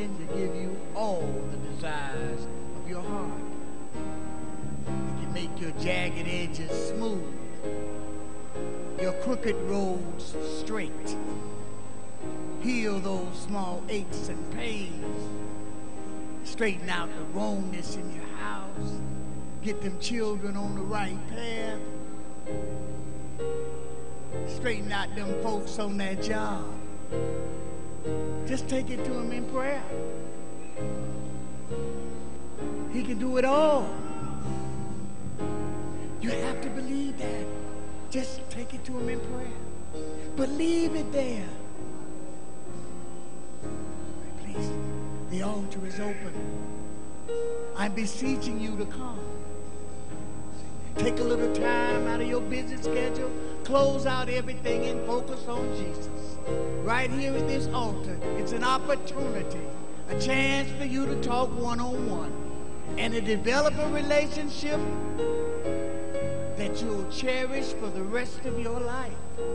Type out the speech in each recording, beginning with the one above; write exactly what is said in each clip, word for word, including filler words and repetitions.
destined to give you all the desires of your heart. He can make your jagged edges smooth, your crooked roads straight, heal those small aches and pains, straighten out the wrongness in your house, get them children on the right path, straighten out them folks on that job. Just take it to him in prayer. He can do it all. You have to believe that. Just take it to him in prayer. Believe it there. Please, the altar is open. I'm beseeching you to come. Take a little time out of your busy schedule. Close out everything and focus on Jesus. Right here at this altar, it's an opportunity, a chance for you to talk one-on-one and to develop a relationship that you'll cherish for the rest of your life.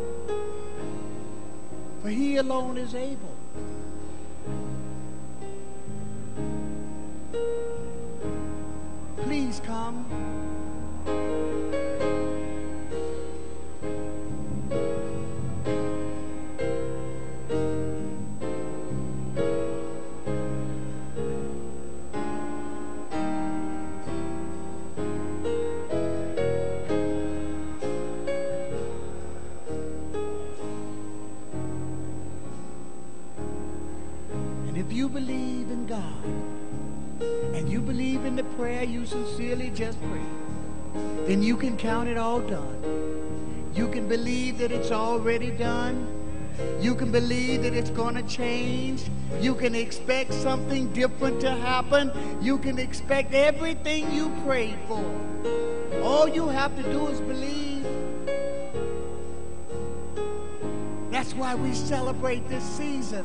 For he alone is able. Please come. Believe in God and you believe in the prayer you sincerely just prayed, then you can count it all done. You can believe that it's already done. You can believe that it's going to change. You can expect something different to happen. You can expect everything you prayed for. All you have to do is believe. That's why we celebrate this season.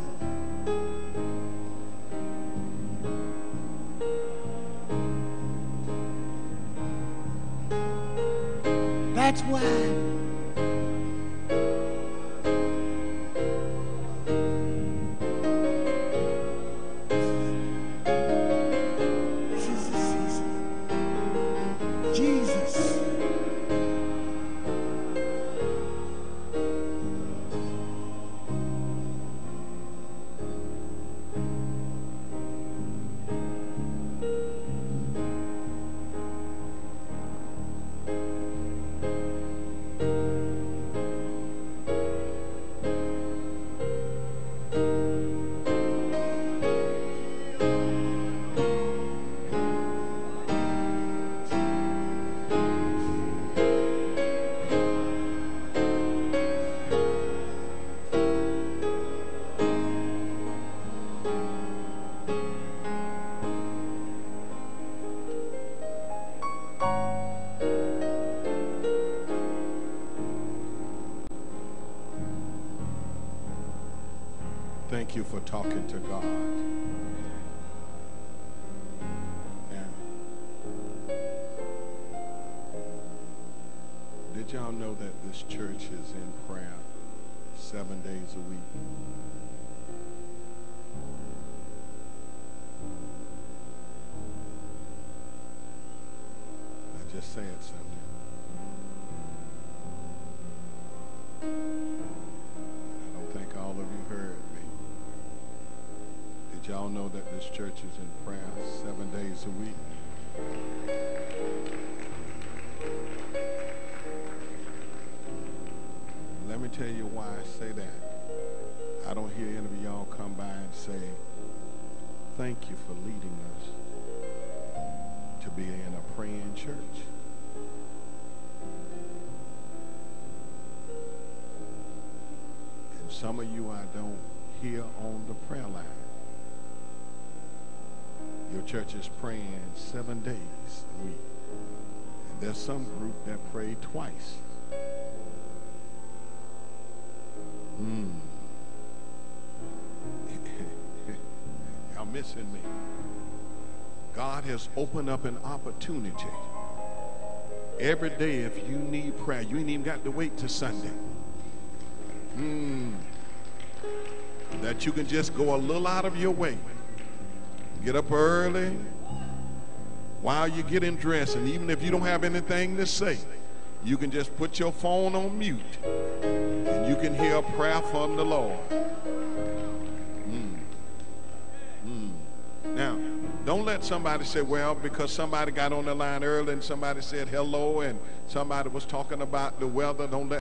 That's why. This is the season. Jesus. Thank you for talking to God. Now, did y'all know that this church is in prayer seven days a week? I just said something. I don't think all of you heard me. Did y'all know that this church is in prayer seven days a week? Let me tell you why I say that. I don't hear any of y'all come by and say, thank you for leading us to be in a praying church. And some of you I don't hear on the prayer line. Your church is praying seven days a week. And there's some group that pray twice. Mm. Y'all missing me. God has opened up an opportunity. Every day if you need prayer, you ain't even got to wait till Sunday. Mm. That you can just go a little out of your way Get up early while you're getting dressed, and even if you don't have anything to say, you can just put your phone on mute and you can hear a prayer from the Lord. Mm. Mm. Now, don't let somebody say, well, because somebody got on the line early and somebody said hello and somebody was talking about the weather, don't let